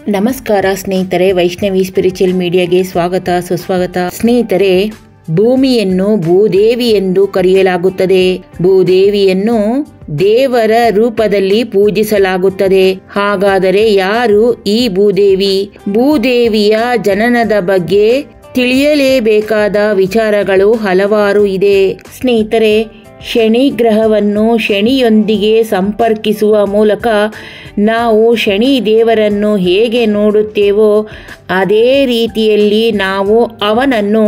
ನಮಸ್ಕಾರ ಸ್ನೇಹಿತರೆ, ವೈಷ್ಣವಿ ಸ್ಪಿರಿಚುವಲ್ ಮೀಡಿಯಾಗೆ ಸ್ವಾಗತ ಸುಸ್ವಾಗತ. ಸ್ನೇಹಿತರೆ, ಭೂಮಿಯನ್ನು ಭೂದೇವಿ ಎಂದು ಕರೆಯಲಾಗುತ್ತದೆ. ಭೂದೇವಿಯನ್ನು ದೇವರ ರೂಪದಲ್ಲಿ ಪೂಜಿಸಲಾಗುತ್ತದೆ. ಹಾಗಾದರೆ ಯಾರು ಈ ಭೂದೇವಿ? ಭೂದೇವಿಯ ಜನನದ ಬಗ್ಗೆ ತಿಳಿಯಲೇಬೇಕಾದ ವಿಚಾರಗಳು ಹಲವಾರು ಇದೆ. ಸ್ನೇಹಿತರೆ, ಶನಿ ಗ್ರಹವನ್ನು ಶನಿಯೊಂದಿಗೆ ಸಂಪರ್ಕಿಸುವ ಮೂಲಕ ನಾವು ಶನಿ ದೇವರನ್ನು ಹೇಗೆ ನೋಡುತ್ತೇವೋ ಅದೇ ರೀತಿಯಲ್ಲಿ ನಾವು ಅವನನ್ನು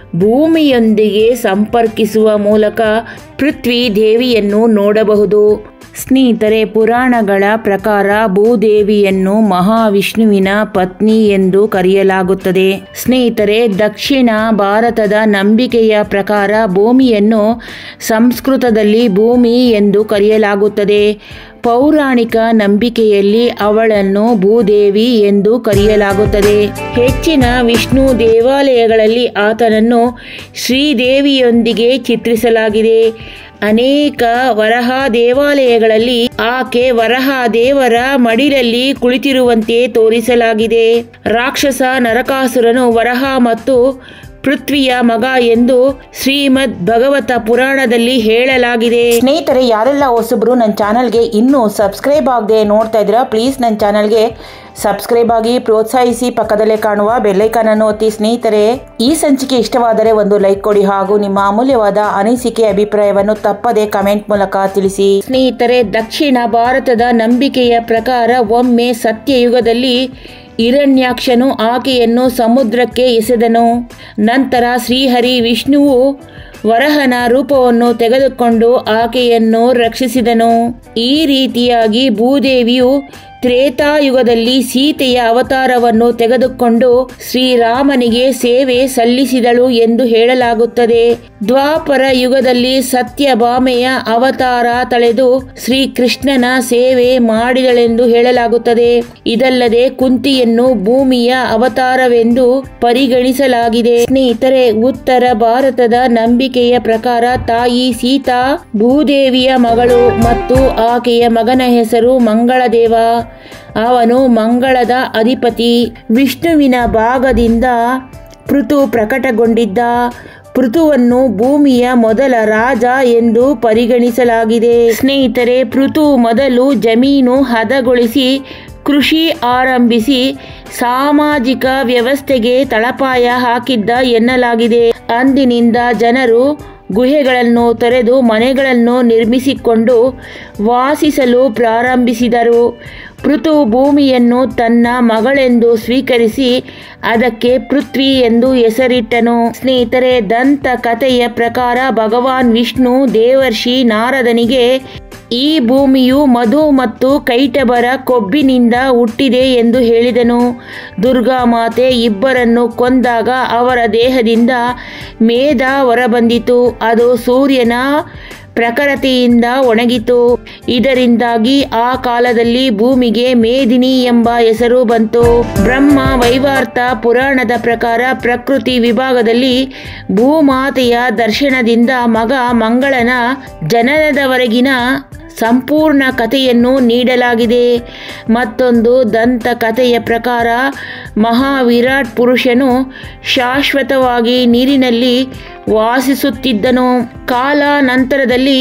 ಭೂಮಿಯೊಂದಿಗೆ ಸಂಪರ್ಕಿಸುವ ಮೂಲಕ ಪೃಥ್ವಿ ದೇವಿಯನ್ನು ನೋಡಬಹುದು. ಸ್ನೇಹಿತರೆ, ಪುರಾಣಗಳ ಪ್ರಕಾರ ಭೂದೇವಿಯನ್ನು ಮಹಾವಿಷ್ಣುವಿನ ಪತ್ನಿ ಎಂದು ಕರೆಯಲಾಗುತ್ತದೆ. ಸ್ನೇಹಿತರೆ, ದಕ್ಷಿಣ ಭಾರತದ ನಂಬಿಕೆಯ ಪ್ರಕಾರ ಭೂಮಿಯನ್ನು ಸಂಸ್ಕೃತದಲ್ಲಿ ಭೂಮಿ ಎಂದು ಕರೆಯಲಾಗುತ್ತದೆ. ಪೌರಾಣಿಕ ನಂಬಿಕೆಯಲ್ಲಿ ಅವಳನ್ನು ಭೂದೇವಿ ಎಂದು ಕರೆಯಲಾಗುತ್ತದೆ. ಹೆಚ್ಚಿನ ವಿಷ್ಣು ದೇವಾಲಯಗಳಲ್ಲಿ ಆತನನ್ನು ಶ್ರೀದೇವಿಯೊಂದಿಗೆ ಚಿತ್ರಿಸಲಾಗಿದೆ. ಅನೇಕ ವರಹ ದೇವಾಲಯಗಳಲ್ಲಿ ಆಕೆ ವರಹ ದೇವರ ಮಡಿಲಲ್ಲಿ ಕುಳಿತಿರುವಂತೆ ತೋರಿಸಲಾಗಿದೆ. ರಾಕ್ಷಸ ನರಕಾಸುರನು ವರಹ ಮತ್ತು ಪೃಥ್ವಿಯ ಮಗ ಎಂದು ಶ್ರೀಮದ್ ಭಗವತ ಪುರಾಣದಲ್ಲಿ ಹೇಳಲಾಗಿದೆ. ಸ್ನೇಹಿತರೆ, ಯಾರೆಲ್ಲ ಹೊಸಬ್ರು ನನ್ನ ಚಾನಲ್ಗೆ ಇನ್ನೂ ಸಬ್ಸ್ಕ್ರೈಬ್ ಆಗದೆ ನೋಡ್ತಾ ಇದ್ದೀರಾ, ಪ್ಲೀಸ್ ನನ್ನ ಚಾನಲ್ಗೆ ಸಬ್ಸ್ಕ್ರೈಬ್ ಆಗಿ ಪ್ರೋತ್ಸಾಹಿಸಿ. ಪಕ್ಕದಲ್ಲೇ ಕಾಣುವ ಬೆಲ್ಲೈಕಾನ್ ಅನ್ನು ಒತ್ತಿ. ಸ್ನೇಹಿತರೆ, ಈ ಸಂಚಿಕೆ ಇಷ್ಟವಾದರೆ ಒಂದು ಲೈಕ್ ಕೊಡಿ ಹಾಗೂ ನಿಮ್ಮ ಅಮೂಲ್ಯವಾದ ಅನಿಸಿಕೆ ಅಭಿಪ್ರಾಯವನ್ನು ತಪ್ಪದೆ ಕಮೆಂಟ್ ಮೂಲಕ ತಿಳಿಸಿ. ಸ್ನೇಹಿತರೆ, ದಕ್ಷಿಣ ಭಾರತದ ನಂಬಿಕೆಯ ಪ್ರಕಾರ ಒಮ್ಮೆ ಸತ್ಯಯುಗದಲ್ಲಿ ಹಿರಣ್ಯಾಕ್ಷನು ಆಕೆಯನ್ನು ಸಮುದ್ರಕ್ಕೆ ಎಸೆದನು. ನಂತರ ಶ್ರೀಹರಿ ವಿಷ್ಣುವು ವರಹನ ರೂಪವನ್ನು ತೆಗೆದುಕೊಂಡು ಆಕೆಯನ್ನು ರಕ್ಷಿಸಿದನು. ಈ ರೀತಿಯಾಗಿ ಭೂದೇವಿಯು ತ್ರೇತಾಯುಗದಲ್ಲಿ ಸೀತೆಯ ಅವತಾರವನ್ನು ತೆಗೆದುಕೊಂಡು ಶ್ರೀರಾಮನಿಗೆ ಸೇವೆ ಸಲ್ಲಿಸಿದಳು ಎಂದು ಹೇಳಲಾಗುತ್ತದೆ. ದ್ವಾಪರ ಯುಗದಲ್ಲಿ ಸತ್ಯಭಾಮೆಯ ಅವತಾರ ತಳೆದು ಶ್ರೀಕೃಷ್ಣನ ಸೇವೆ ಮಾಡಿದಳೆಂದು ಹೇಳಲಾಗುತ್ತದೆ. ಇದಲ್ಲದೆ ಕುಂತಿಯನ್ನು ಭೂಮಿಯ ಅವತಾರವೆಂದು ಪರಿಗಣಿಸಲಾಗಿದೆ. ಸ್ನೇಹಿತರೆ, ಉತ್ತರ ಭಾರತದ ನಂಬಿಕೆಯ ಪ್ರಕಾರ ತಾಯಿ ಸೀತಾ ಭೂದೇವಿಯ ಮಗಳು ಮತ್ತು ಆಕೆಯ ಮಗನ ಹೆಸರು ಮಂಗಳದೇವ. ಅವನು ಮಂಗಳದ ಅಧಿಪತಿ. ವಿಷ್ಣುವಿನ ಭಾಗದಿಂದ ಪೃಥು ಪ್ರಕಟಗೊಂಡಿದ್ದ. ಪೃಥುವನ್ನು ಭೂಮಿಯ ಮೊದಲ ರಾಜ ಎಂದು ಪರಿಗಣಿಸಲಾಗಿದೆ. ಸ್ನೇಹಿತರೆ, ಪೃಥು ಮೊದಲು ಜಮೀನು ಹದಗೊಳಿಸಿ ಕೃಷಿ ಆರಂಭಿಸಿ ಸಾಮಾಜಿಕ ವ್ಯವಸ್ಥೆಗೆ ತಳಪಾಯ ಹಾಕಿದ್ದ ಎನ್ನಲಾಗಿದೆ. ಅಂದಿನಿಂದ ಜನರು ಗುಹೆಗಳನ್ನು ತೊರೆದು ಮನೆಗಳನ್ನು ನಿರ್ಮಿಸಿಕೊಂಡು ವಾಸಿಸಲು ಪ್ರಾರಂಭಿಸಿದರು. ಪೃಥು ಭೂಮಿಯನ್ನು ತನ್ನ ಮಗಳೆಂದು ಸ್ವೀಕರಿಸಿ ಅದಕ್ಕೆ ಪೃಥ್ವಿ ಎಂದು ಹೆಸರಿಟ್ಟನು. ಸ್ನೇಹಿತರೆ, ದಂತ ಕಥೆಯ ಪ್ರಕಾರ ಭಗವಾನ್ ವಿಷ್ಣು ದೇವರ್ಷಿ ನಾರದನಿಗೆ ಈ ಭೂಮಿಯು ಮಧು ಮತ್ತು ಕೈಟಬರ ಕೊಬ್ಬಿನಿಂದ ಹುಟ್ಟಿದೆ ಎಂದು ಹೇಳಿದನು. ದುರ್ಗಾಮಾತೆ ಇಬ್ಬರನ್ನು ಕೊಂದಾಗ ಅವರ ದೇಹದಿಂದ ಮೇಧ ಹೊರಬಂದಿತು. ಅದು ಸೂರ್ಯನ ಪ್ರಖರತೆಯಿಂದ ಒಣಗಿತು. ಇದರಿಂದಾಗಿ ಆ ಕಾಲದಲ್ಲಿ ಭೂಮಿಗೆ ಮೇದಿನಿ ಎಂಬ ಹೆಸರು ಬಂತು. ಬ್ರಹ್ಮ ವೈವರ್ತ ಪುರಾಣದ ಪ್ರಕಾರ ಪ್ರಕೃತಿ ವಿಭಾಗದಲ್ಲಿ ಭೂಮಾತೆಯ ದರ್ಶನದಿಂದ ಮಗ ಮಂಗಳನ ಜನನದವರೆಗಿನ ಸಂಪೂರ್ಣ ಕಥೆಯನ್ನು ನೀಡಲಾಗಿದೆ. ಮತ್ತೊಂದು ದಂತ ಕಥೆಯ ಪ್ರಕಾರ ಮಹಾವಿರಾಟ್ ಪುರುಷನು ಶಾಶ್ವತವಾಗಿ ನೀರಿನಲ್ಲಿ ವಾಸಿಸುತ್ತಿದ್ದನು. ಕಾಲಾನಂತರದಲ್ಲಿ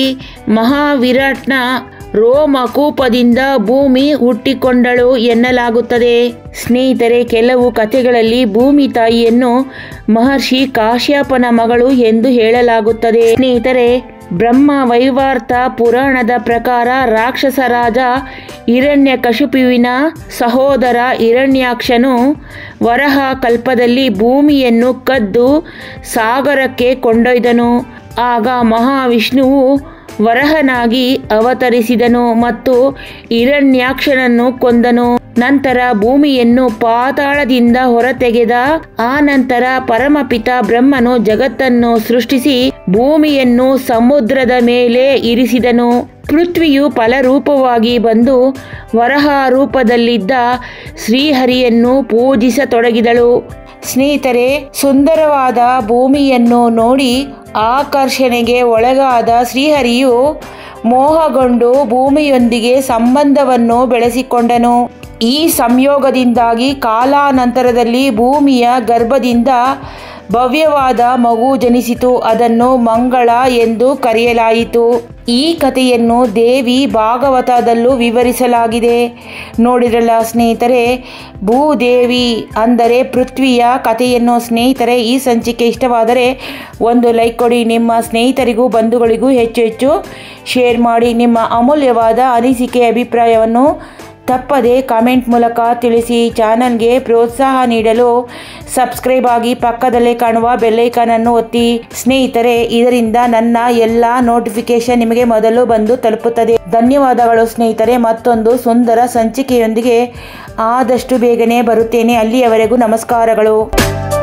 ಮಹಾವಿರಾಟ್ನ ರೋಮಕೂಪದಿಂದ ಭೂಮಿ ಹುಟ್ಟಿಕೊಂಡಳು ಎನ್ನಲಾಗುತ್ತದೆ. ಸ್ನೇಹಿತರೆ, ಕೆಲವು ಕಥೆಗಳಲ್ಲಿ ಭೂಮಿ ತಾಯಿಯನ್ನು ಮಹರ್ಷಿ ಕಾಶ್ಯಪನ ಮಗಳು ಎಂದು ಹೇಳಲಾಗುತ್ತದೆ. ಸ್ನೇಹಿತರೆ, ಬ್ರಹ್ಮ ವೈವರ್ತ ಪುರಾಣದ ಪ್ರಕಾರ ರಾಕ್ಷಸ ರಾಜ ಹಿರಣ್ಯಕಶಿಪುವಿನ ಸಹೋದರ ಹಿರಣ್ಯಾಕ್ಷನು ವರಹ ಕಲ್ಪದಲ್ಲಿ ಭೂಮಿಯನ್ನು ಕದ್ದು ಸಾಗರಕ್ಕೆ ಕೊಂಡೊಯ್ದನು. ಆಗ ಮಹಾವಿಷ್ಣುವು ವರಹನಾಗಿ ಅವತರಿಸಿದನು ಮತ್ತು ಹಿರಣ್ಯಾಕ್ಷನನ್ನು ಕೊಂದನು. ನಂತರ ಭೂಮಿಯನ್ನು ಪಾತಾಳದಿಂದ ಹೊರತೆಗೆದ. ಆ ನಂತರ ಪರಮಪಿತ ಬ್ರಹ್ಮನು ಜಗತ್ತನ್ನು ಸೃಷ್ಟಿಸಿ ಭೂಮಿಯನ್ನು ಸಮುದ್ರದ ಮೇಲೆ ಇರಿಸಿದನು. ಪೃಥ್ವಿಯು ಫಲರೂಪವಾಗಿ ಬಂದು ವರಹ ರೂಪದಲ್ಲಿದ್ದ ಶ್ರೀಹರಿಯನ್ನು ಪೂಜಿಸತೊಡಗಿದಳು. ಸ್ನೇಹಿತರೆ, ಸುಂದರವಾದ ಭೂಮಿಯನ್ನು ನೋಡಿ ಆಕರ್ಷಣೆಗೆ ಒಳಗಾದ ಶ್ರೀಹರಿಯು ಮೋಹಗೊಂಡು ಭೂಮಿಯೊಂದಿಗೆ ಸಂಬಂಧವನ್ನು ಬೆಳೆಸಿಕೊಂಡನು. ಈ ಸಂಯೋಗದಿಂದಾಗಿ ಕಾಲಾನಂತರದಲ್ಲಿ ಭೂಮಿಯ ಗರ್ಭದಿಂದ ಭವ್ಯವಾದ ಮಗು ಜನಿಸಿತು. ಅದನ್ನು ಮಂಗಳ ಎಂದು ಕರೆಯಲಾಯಿತು. ಈ ಕಥೆಯನ್ನು ದೇವಿ ಭಾಗವತದಲ್ಲೂ ವಿವರಿಸಲಾಗಿದೆ. ನೋಡಿದ್ರಲ್ಲ ಸ್ನೇಹಿತರೆ, ಭೂದೇವಿ ಅಂದರೆ ಪೃಥ್ವಿಯ ಕಥೆಯನ್ನು. ಸ್ನೇಹಿತರೆ, ಈ ಸಂಚಿಕೆ ಇಷ್ಟವಾದರೆ ಒಂದು ಲೈಕ್ ಕೊಡಿ. ನಿಮ್ಮ ಸ್ನೇಹಿತರಿಗೂ ಬಂಧುಗಳಿಗೂ ಹೆಚ್ಚು ಶೇರ್ ಮಾಡಿ. ನಿಮ್ಮ ಅಮೂಲ್ಯವಾದ ಅನಿಸಿಕೆ ಅಭಿಪ್ರಾಯವನ್ನು ತಪ್ಪದೆ ಕಾಮೆಂಟ್ ಮೂಲಕ ತಿಳಿಸಿ. ಚಾನಲ್ಗೆ ಪ್ರೋತ್ಸಾಹ ನೀಡಲು ಸಬ್ಸ್ಕ್ರೈಬ್ ಆಗಿ ಪಕ್ಕದಲ್ಲೇ ಕಾಣುವ ಬೆಲ್ಲೈಕನನ್ನು ಒತ್ತಿ. ಸ್ನೇಹಿತರೆ, ಇದರಿಂದ ನನ್ನ ಎಲ್ಲ ನೋಟಿಫಿಕೇಶನ್ ನಿಮಗೆ ಮೊದಲು ಬಂದು ತಲುಪುತ್ತದೆ. ಧನ್ಯವಾದಗಳು ಸ್ನೇಹಿತರೆ. ಮತ್ತೊಂದು ಸುಂದರ ಸಂಚಿಕೆಯೊಂದಿಗೆ ಆದಷ್ಟು ಬೇಗನೆ ಬರುತ್ತೇನೆ. ಅಲ್ಲಿಯವರೆಗೂ ನಮಸ್ಕಾರಗಳು.